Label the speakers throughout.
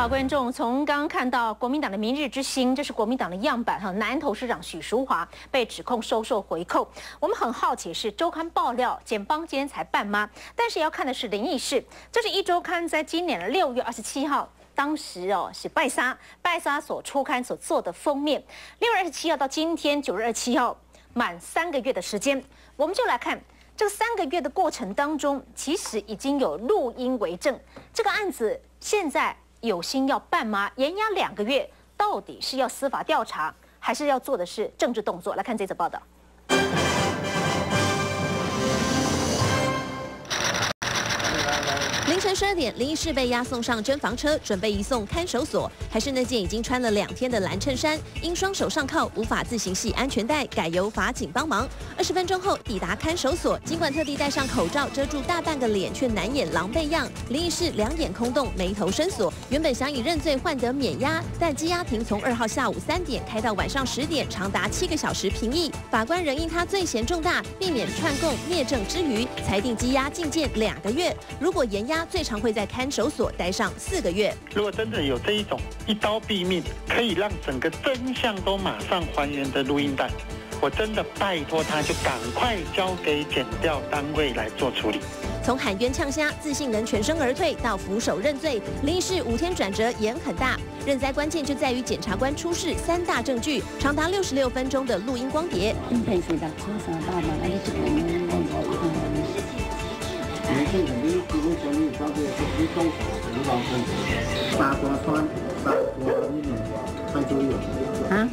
Speaker 1: 好，观众，从刚刚看到国民党的明日之星，这是国民党的样板哈，南投市长许淑华被指控收受回扣。我们很好奇是周刊爆料检方今天才办吗？但是要看的是灵异事，这是一周刊在今年的6月27号。 当时是拜沙所出刊所做的封面。6月27号到今天9月27号，满3个月的时间，我们就来看这3个月的过程当中，其实已经有录音为证。这个案子现在有心要办吗？延押2个月，到底是要司法调查，还是要做的是政治动作？来看这则报道。
Speaker 2: 凌晨12点，林医师被押送上侦房车，准备移送看守所。还是那件已经穿了2天的蓝衬衫，因双手上铐无法自行系安全带，改由法警帮忙。20分钟后抵达看守所，尽管特地戴上口罩遮住大半个脸，却难掩狼狈样。林医师2眼空洞，眉头深锁。原本想以认罪换得免押，但羁押庭从2号下午3点开到晚上10点，长达7个小时评议。法官仍因他罪嫌重大，避免串供灭证之余，裁定羁押禁见2个月。如果延押， 最长会在看守所待上4个月。
Speaker 3: 如果真的有这一种一刀毙命，可以让整个真相都马上还原的录音带，我真的拜托他就赶快交给检调单位来做处理。
Speaker 2: 从喊冤呛瞎、自信能全身而退到俯首认罪，林医师5天转折也很大。认栽关键就在于检察官出示3大证据，长达66分钟的录音光碟。
Speaker 4: 啊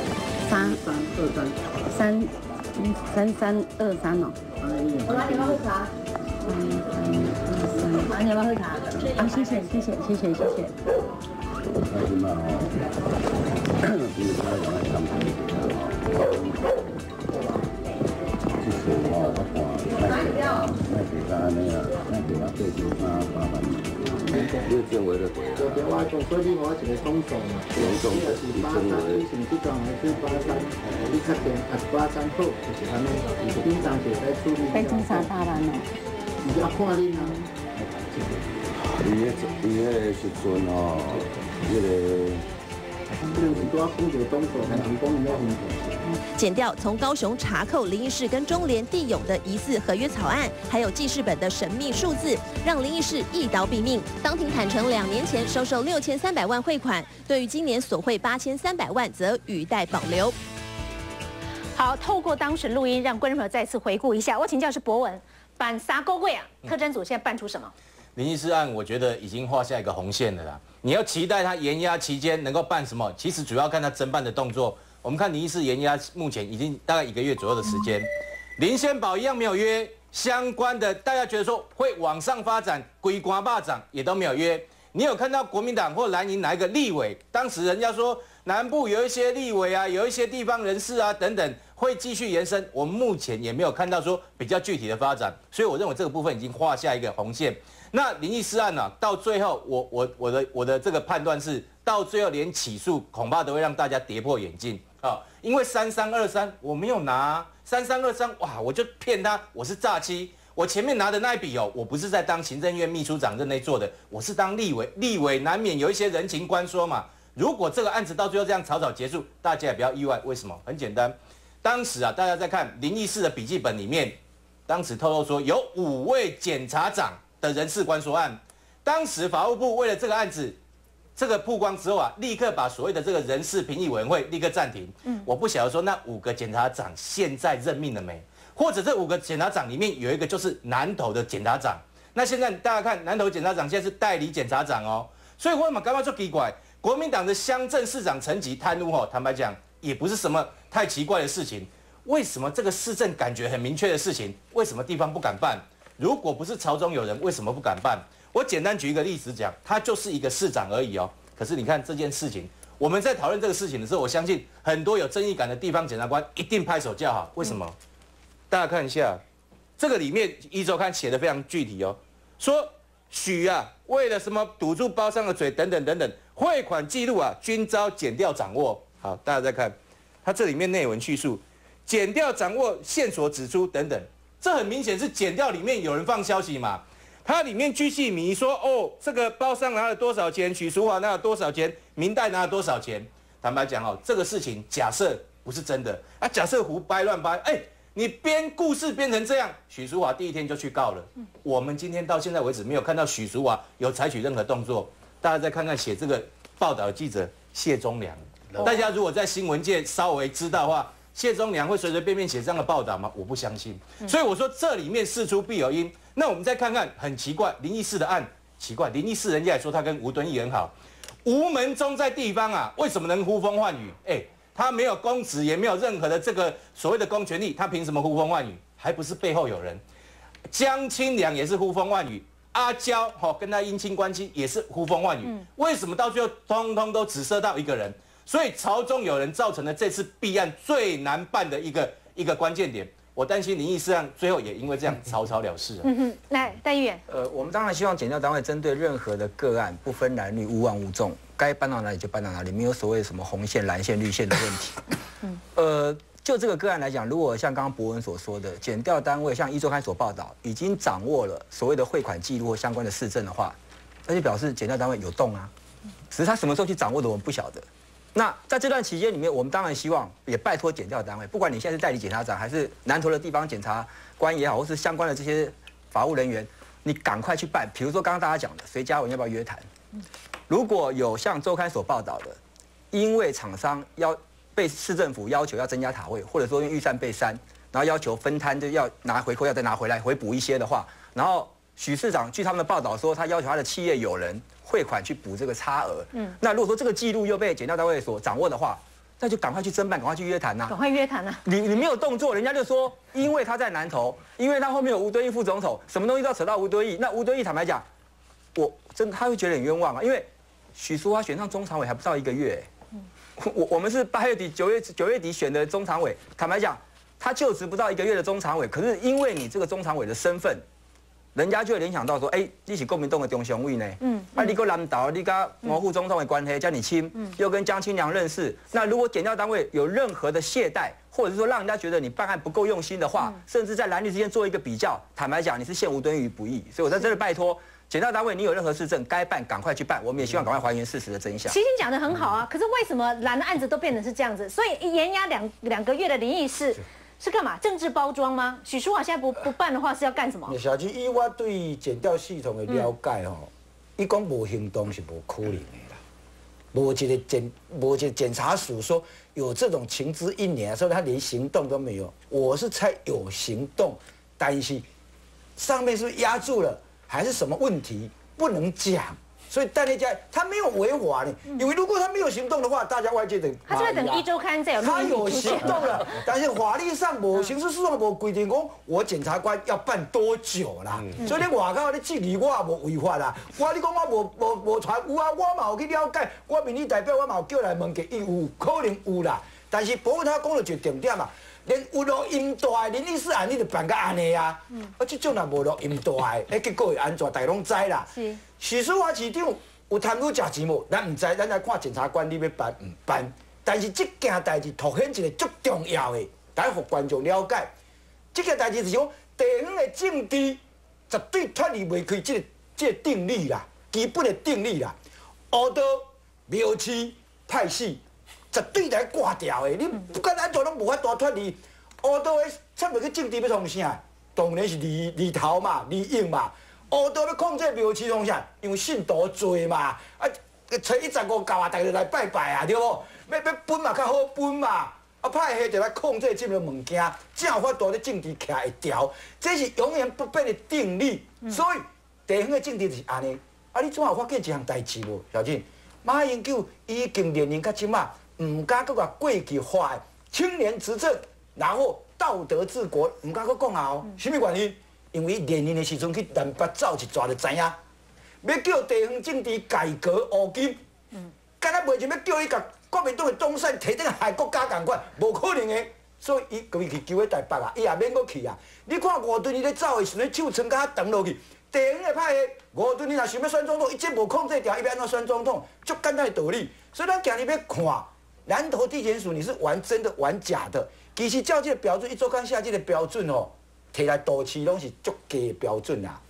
Speaker 4: ，3323哦。我拿电话喝茶。拿电话喝茶。啊，谢谢。
Speaker 5: 你认为的对啊。
Speaker 6: 昨天我讲说你我一个公诉嘛，就是83，以前这桩是83，你确定83好，就是安尼，平常就在处理。
Speaker 4: 被警察打完了。
Speaker 6: 你要看你啊。
Speaker 5: 伊迄个时阵哦，迄个。
Speaker 2: 检调从高雄查扣林医师跟中联地勇的疑似合约草案，还有记事本的神秘数字，让林医师一刀毙命。当庭坦承2年前收受6300万汇款，对于今年索贿8300万则语带保留。
Speaker 1: 好，透过当时录音，让观众朋友再次回顾一下。我请教是博文，办啥勾柜啊？特侦组现在办出什么？
Speaker 7: 林医师案，我觉得已经画下一个红线了啦。你要期待他延押期间能够办什么？其实主要看他侦办的动作。我们看林医师延押，目前已经大概1个月左右的时间。林先宝一样没有约，相关的大家觉得说会往上发展，龟瓜霸掌也都没有约。你有看到国民党或蓝营哪一个立委？当时人家说南部有一些立委啊，有一些地方人士啊等等会继续延伸，我们目前也没有看到说比较具体的发展。所以我认为这个部分已经画下一个红线。 那林义师案呢、到最后，我的这个判断是，到最后连起诉恐怕都会让大家跌破眼镜啊！因为3323我没有拿3323，哇，我就骗他，我是诈欺。我前面拿的那一笔哦，我不是在当行政院秘书长任内做的，我是当立委，立委难免有一些人情关说嘛。如果这个案子到最后这样草草结束，大家也不要意外，为什么？很简单，当时啊，大家在看林义士的笔记本里面，当时透露说有5位检察长。 的人事关说案，当时法务部为了这个案子，这个曝光之后啊，立刻把所谓的这个人事评议委员会立刻暂停。我不晓得说那5个检察长现在任命了没，或者这5个检察长里面有一个就是南投的检察长。那现在大家看南投检察长现在是代理检察长哦，所以我们刚刚就奇怪，国民党的乡镇市长层级贪污哦，坦白讲也不是什么太奇怪的事情。为什么这个市政感觉很明确的事情，为什么地方不敢办？ 如果不是朝中有人，为什么不敢办？我简单举一个例子讲，他就是一个市长而已哦。可是你看这件事情，我们在讨论这个事情的时候，我相信很多有争议感的地方检察官一定拍手叫好。为什么？大家看一下，这个里面一周刊写的非常具体哦，说许啊为了什么堵住包商的嘴等等等等，汇款记录啊均遭检调掌握。好，大家再看，它这里面内文叙述，检调掌握线索指出等等。 这很明显是检调里面有人放消息嘛， 它里面巨细靡说哦，这个包商拿了多少钱，许淑华拿了多少钱，明代拿了多少钱。坦白讲哦，这个事情假设不是真的啊，假设胡掰乱掰，你编故事编成这样，许淑华第一天就去告了。我们今天到现在为止没有看到许淑华有采取任何动作。大家再看看写这个报道的记者谢忠良，大家如果在新闻界稍微知道的话，谢忠良会随随便便写这样的报道吗？我不相信。所以我说这里面事出必有因。那我们再看看，很奇怪，林义士的案奇怪，林义士人家也说他跟吴敦义很好。吴门忠在地方啊，为什么能呼风唤雨？他没有公职，也没有任何的这个所谓的公权力，他凭什么呼风唤雨？还不是背后有人？江青良也是呼风唤雨，阿娇跟他姻亲关系也是呼风唤雨。为什么到最后通通都只射到一个人？所以朝中有人造成了这次弊案最难办的一个关键点。我担心林义士案最后也因为这样草草了事了。
Speaker 1: 来，戴议员。
Speaker 8: 我们当然希望检调单位针对任何的个案，不分蓝绿，无枉无纵，该搬到哪里就搬到哪里，没有所谓什么红线、蓝线、绿线的问题。就这个个案来讲，如果像刚刚博文所说的，检调单位像1周刊所报道，已经掌握了所谓的汇款记录或相关的事证的话，那就表示检调单位有动啊，只是他什么时候去掌握的，我们不晓得。那在这段期间里面，我们当然希望也拜托检调单位，不管你现在是代理检察长，还是南投的地方检察官也好，或是相关的这些法务人员，你赶快去办。比如说刚刚大家讲的，隋嘉文要不要约谈？如果有像周刊所报道的，因为厂商被市政府要求要增加塔位，或者说因为预算被删，然后要求分摊，就要拿回扣，要再拿回来回补一些的话，然后许市长据他们的报道说，他要求他的企业友人汇款去补这个差额。那如果说这个记录又被检调单位所掌握的话，那就赶快去侦办，赶快去约谈呐！
Speaker 1: 赶快约谈呐！
Speaker 8: 你没有动作，人家就说，因为他在南投，因为他后面有吴敦义副总统，什么东西都要扯到吴敦义。那吴敦义坦白讲，他会觉得很冤枉啊，因为许淑华选上中常委还不到1个月。我们是8月底9月底选的中常委，坦白讲，他就职不到1个月的中常委，可是因为你这个中常委的身份，人家就会联想到说，你是国民党的中常委呢，你跟南投，你跟某副总统的关系叫你亲，又跟江青良认识，那如果检调单位有任何的懈怠，或者是说让人家觉得你办案不够用心的话，甚至在蓝绿之间做一个比较，坦白讲，你是陷吴敦义于不义，所以我在这里拜托。检调单位，你有任何事证该办，赶快去办。我们也希望赶快还原事实的真相。
Speaker 1: 齐心讲得很好啊，可是为什么蓝的案子都变成是这样子？所以延压两个月的林义士是干嘛？政治包装吗？许淑华现在不办的话是要干什么？
Speaker 9: 小七，以我对检调系统的了解吼，伊讲无行动是无可能的啦。无一个检察署说有这种情资1年，所以他连行动都没有。我是猜有行动，但是上面是不是压住了？还是什么问题不能讲，所以戴内嘉他没有违法呢。因为如果他没有行动的话，大家外界的
Speaker 1: 他就会等1周刊再有
Speaker 9: 他有行动了，但是法律上无刑事诉讼无规定讲我检察官要办多久啦。所以你外口你质疑我也无违法啦。你讲我无传有啊，我嘛有去了解，我民意代表我嘛有叫来问过，伊有可能有啦。但是博文他讲了一个重点嘛。连有录音带，林义士案你就办到安尼啊！这种若无录音带，结果会安怎？大家拢知啦。许淑华市长有贪污食钱无？咱唔知，咱来看检察官你要办唔办？但是这件代志凸显一个足重要的，大家互观众了解。这件代志就是讲，地方的政治绝对脱离袂开这个定律啦，基本的定律啦。黑道、庙市、派系。绝对来挂掉的，你不管安怎拢无法度脱离。黑道的插入去政治要创啥？当然是利头嘛，利益嘛。黑道要控制庙市创啥？因为信徒多嘛，初1、15、9啊，大家来拜拜啊，对无？要分嘛较好分嘛。派系就来控制这个物件，才有法度咧政治徛会调。这是永远不变的定律。所以地方的政治就是安尼。你怎有发现一项代志无？小静，马英九已经连任到即马。唔敢搁过去发的青年执政，然后道德治国，唔敢搁讲啊！什么原因？因为连任的时阵去南北走一抓就知影，要叫地方政治改革乌金，敢若袂像要叫伊甲国民党的东山摕顶害国家共款，无可能的。所以伊可以去救喺台北啊，伊也免搁去啊。你看吴敦义咧走的时阵，手撑甲长落去，地方的派系，吴敦义若想要选总统，伊即无控制掉，伊要安怎选总统？足简单的道理。所以咱今日要看。南投地检署，你是玩真的玩假的？其实照这个标准，1周刊下这个标准哦，摕来多市拢是足低的标准啦。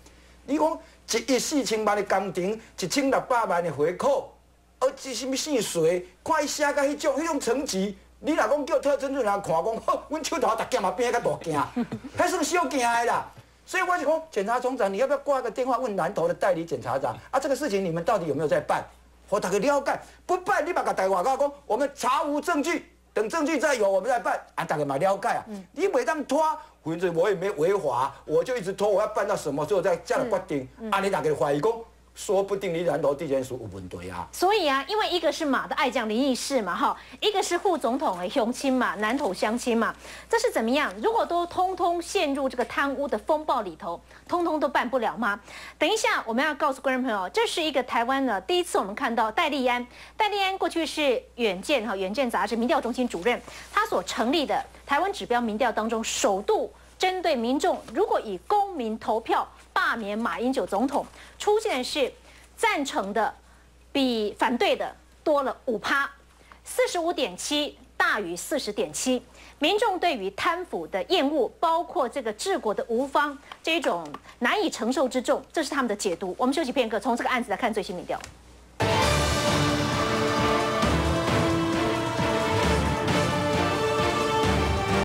Speaker 9: 你讲1亿4000万的工程，1600万的回扣，这什么姓谁？看伊写到迄种层级，你若讲叫特侦人看讲，阮手头逐件嘛变较大件，还算小件的啦。所以我就讲，检察总长，你要不要挂个电话问南投的代理检察长啊？这个事情你们到底有没有在办？我大家了解，不办你把个台外告讲，我们查无证据，等证据再有我们再办啊，大家嘛了解啊。你袂当拖，反正我也没违法，我就一直拖，我要办到什么时候再这样决定？啊，你大家怀疑讲。说不定你南投地检署有问题啊！
Speaker 1: 所以啊，因为一个是马的爱将林义士嘛，哈，一个是副总统的乡亲嘛，南投乡亲嘛，这是怎么样？如果都通通陷入这个贪污的风暴里头，通通都办不了吗？等一下我们要告诉观众朋友，这是一个台湾的第一次我们看到戴立安过去是远见杂志民调中心主任，他所成立的台湾指标民调当中，首度针对民众如果以公民投票罢免马英九总统，出现的是赞成的比反对的多了5%，45.7%大于40.7%。民众对于贪腐的厌恶，包括这个治国的无方这种难以承受之重，这是他们的解读。我们休息片刻，从这个案子来看最新民调。